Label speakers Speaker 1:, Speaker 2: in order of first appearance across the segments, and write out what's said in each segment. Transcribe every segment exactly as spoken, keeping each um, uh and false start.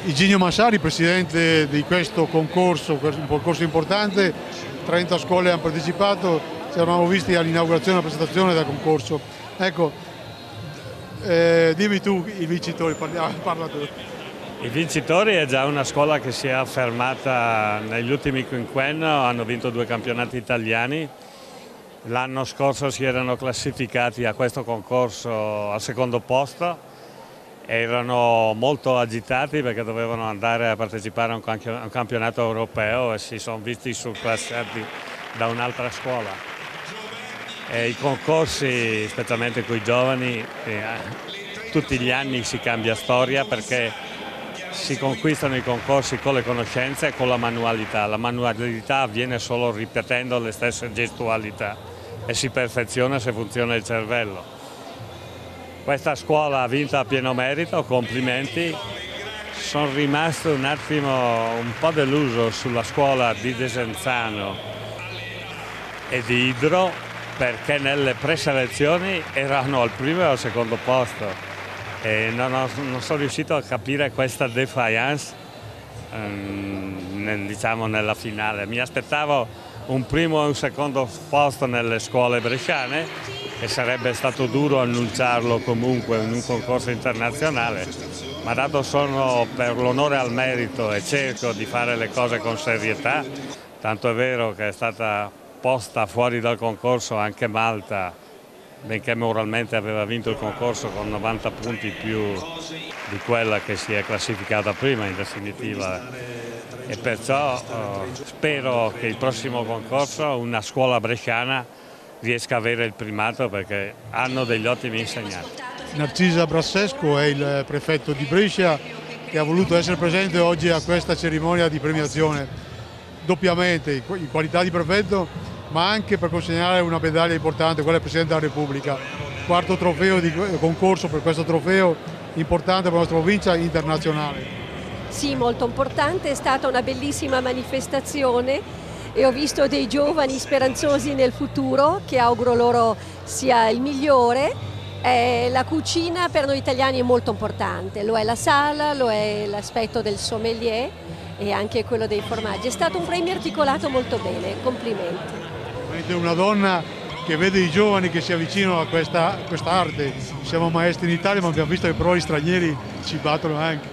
Speaker 1: Iginio Massari, presidente di questo concorso, un concorso importante, trenta scuole hanno partecipato, ci eravamo visti all'inaugurazione e alla presentazione del concorso. Ecco, eh, dimmi tu i vincitori, parla, parla tu.
Speaker 2: I vincitori è già una scuola che si è affermata negli ultimi quinquenni, hanno vinto due campionati italiani. L'anno scorso si erano classificati a questo concorso al secondo posto. Erano molto agitati perché dovevano andare a partecipare a un campionato europeo e si sono visti surclassati da un'altra scuola. E i concorsi, specialmente con i giovani, eh, tutti gli anni si cambia storia perché si conquistano i concorsi con le conoscenze e con la manualità. La manualità avviene solo ripetendo le stesse gestualità e si perfeziona se funziona il cervello. Questa scuola ha vinto a pieno merito, complimenti. Sono rimasto un attimo un po' deluso sulla scuola di Desenzano e di Idro perché nelle preselezioni erano al primo e al secondo posto e non, ho, non sono riuscito a capire questa defiance ehm, diciamo nella finale. Mi aspettavo un primo e un secondo posto nelle scuole bresciane e sarebbe stato duro annunciarlo comunque in un concorso internazionale, ma dato sono per l'onore al merito e cerco di fare le cose con serietà, tanto è vero che è stata posta fuori dal concorso anche Malta, benché moralmente aveva vinto il concorso con novanta punti più di quella che si è classificata prima in definitiva. E perciò eh, spero che il prossimo concorso una scuola bresciana riesca a avere il primato perché hanno degli ottimi insegnanti.
Speaker 1: Narcisa Brassesco è il prefetto di Brescia che ha voluto essere presente oggi a questa cerimonia di premiazione, doppiamente in qualità di prefetto ma anche per consegnare una medaglia importante, quella del Presidente della Repubblica. Quarto trofeo di concorso per questo trofeo importante per la nostra provincia internazionale.
Speaker 3: Sì, molto importante, è stata una bellissima manifestazione e ho visto dei giovani speranzosi nel futuro che auguro loro sia il migliore. Eh, la cucina per noi italiani è molto importante, lo è la sala, lo è l'aspetto del sommelier e anche quello dei formaggi. È stato un premio articolato molto bene, complimenti.
Speaker 1: Una donna che vede i giovani che si avvicinano a questa, a questa arte. Siamo maestri in Italia ma abbiamo visto che però gli stranieri ci battono anche.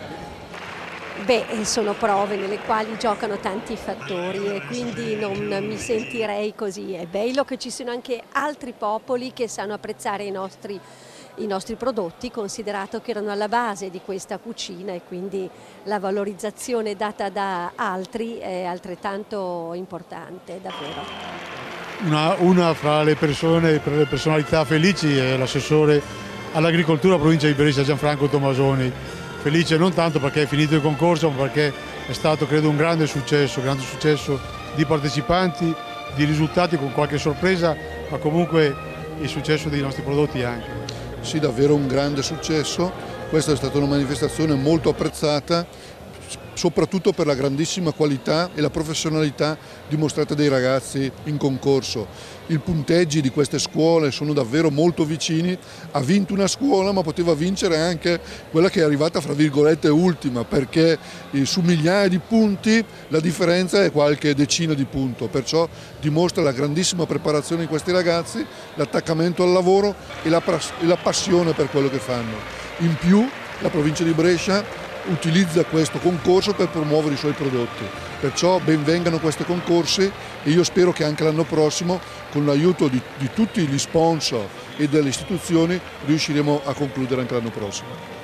Speaker 3: Beh, sono prove nelle quali giocano tanti fattori e quindi non mi sentirei così. È bello che ci siano anche altri popoli che sanno apprezzare i nostri, i nostri prodotti, considerato che erano alla base di questa cucina e quindi la valorizzazione data da altri è altrettanto importante, davvero.
Speaker 1: Una, una fra le persone, per le personalità felici è l'assessore all'agricoltura provincia di Brescia Gianfranco Tomasoni. Felice non tanto perché è finito il concorso, ma perché è stato credo un grande successo, grande successo di partecipanti, di risultati con qualche sorpresa, ma comunque il successo dei nostri prodotti anche.
Speaker 4: Sì, davvero un grande successo, questa è stata una manifestazione molto apprezzata, soprattutto per la grandissima qualità e la professionalità dimostrata dai ragazzi in concorso. I punteggi di queste scuole sono davvero molto vicini, ha vinto una scuola ma poteva vincere anche quella che è arrivata fra virgolette ultima, perché su migliaia di punti la differenza è qualche decina di punto, perciò dimostra la grandissima preparazione di questi ragazzi, l'attaccamento al lavoro e la, e la passione per quello che fanno. In più la provincia di Brescia utilizza questo concorso per promuovere i suoi prodotti, perciò ben vengano questi concorsi e io spero che anche l'anno prossimo con l'aiuto di, di tutti gli sponsor e delle istituzioni riusciremo a concludere anche l'anno prossimo.